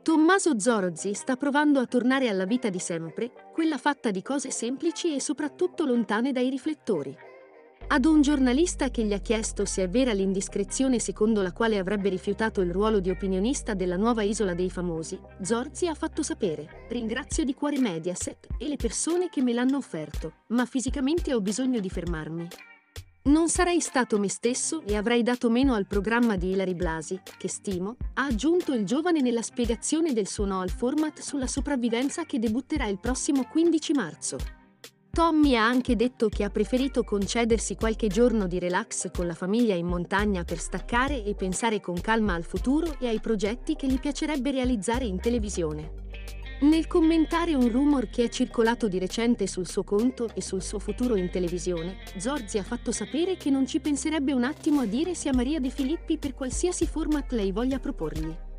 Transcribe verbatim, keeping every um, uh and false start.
Tommaso Zorzi sta provando a tornare alla vita di sempre, quella fatta di cose semplici e soprattutto lontane dai riflettori. Ad un giornalista che gli ha chiesto se è vera l'indiscrezione secondo la quale avrebbe rifiutato il ruolo di opinionista della nuova Isola dei Famosi, Zorzi ha fatto sapere: "Ringrazio di cuore Mediaset e le persone che me l'hanno offerto, ma fisicamente ho bisogno di fermarmi. Non sarei stato me stesso e avrei dato meno al programma di Ilary Blasi, che stimo", ha aggiunto il giovane nella spiegazione del suo no al format sulla sopravvivenza che debutterà il prossimo quindici marzo. Tommy ha anche detto che ha preferito concedersi qualche giorno di relax con la famiglia in montagna per staccare e pensare con calma al futuro e ai progetti che gli piacerebbe realizzare in televisione. Nel commentare un rumor che è circolato di recente sul suo conto e sul suo futuro in televisione, Zorzi ha fatto sapere che non ci penserebbe un attimo a dire sì a Maria De Filippi per qualsiasi format lei voglia proporgli.